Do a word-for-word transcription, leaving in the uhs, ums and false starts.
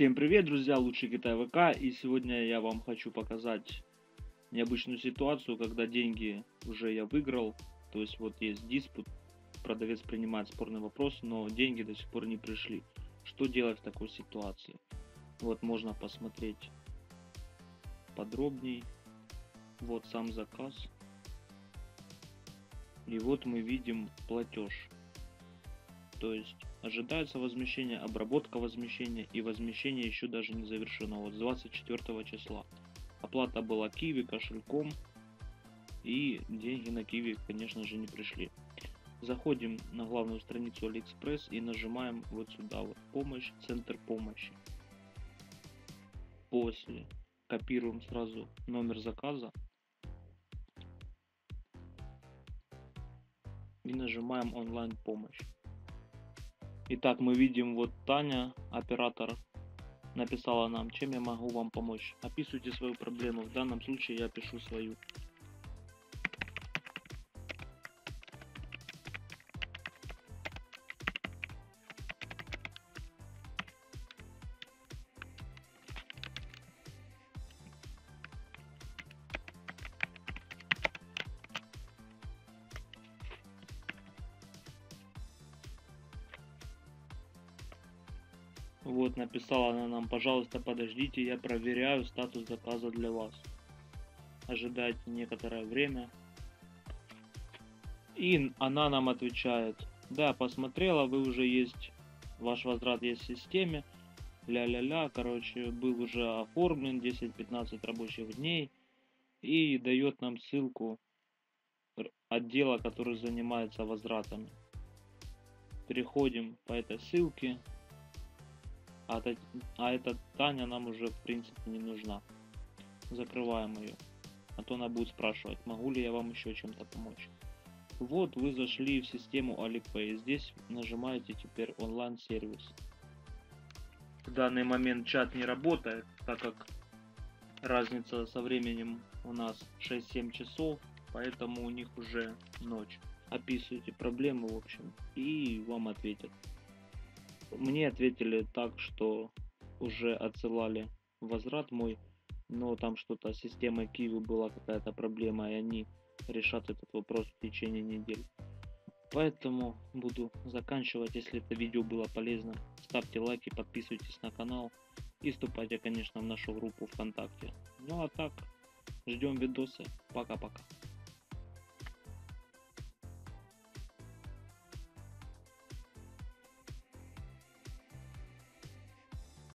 Всем привет, друзья, лучший Китай ВК, и сегодня я вам хочу показать необычную ситуацию, когда деньги уже я выиграл, то есть вот есть диспут, продавец принимает спорный вопрос, но деньги до сих пор не пришли. Что делать в такой ситуации? Вот можно посмотреть подробней, вот сам заказ, и вот мы видим платеж. То есть ожидается возмещение, обработка возмещения, и возмещение еще даже не завершено. Вот с двадцать четвёртого числа. Оплата была Киви кошельком, и деньги на Киви, конечно же, не пришли. Заходим на главную страницу Алиэкспресс и нажимаем вот сюда вот помощь, центр помощи. После копируем сразу номер заказа и нажимаем онлайн помощь. Итак, мы видим, вот Таня, оператор, написала нам, чем я могу вам помочь. Описывайте свою проблему. В данном случае я пишу свою. Вот, написала она нам, пожалуйста, подождите, я проверяю статус заказа для вас. Ожидайте некоторое время. И она нам отвечает, да, посмотрела, вы уже есть, ваш возврат есть в системе, ля-ля-ля, короче, был уже оформлен, десять-пятнадцать рабочих дней, и дает нам ссылку отдела, который занимается возвратами. Переходим по этой ссылке. А, это, а эта Таня нам уже в принципе не нужна. Закрываем ее. А то она будет спрашивать, могу ли я вам еще чем-то помочь. Вот вы зашли в систему Alipay. Здесь нажимаете теперь онлайн сервис. В данный момент чат не работает, так как разница со временем у нас шесть-семь часов, поэтому у них уже ночь. Описывайте проблему, в общем, и вам ответят. Мне ответили так, что уже отсылали возврат мой, но там что-то с системой Киви была какая-то проблема, и они решат этот вопрос в течение недели. Поэтому буду заканчивать. Если это видео было полезно, ставьте лайки, подписывайтесь на канал и вступайте, конечно, в нашу группу ВКонтакте. Ну а так, ждем видосы. Пока-пока.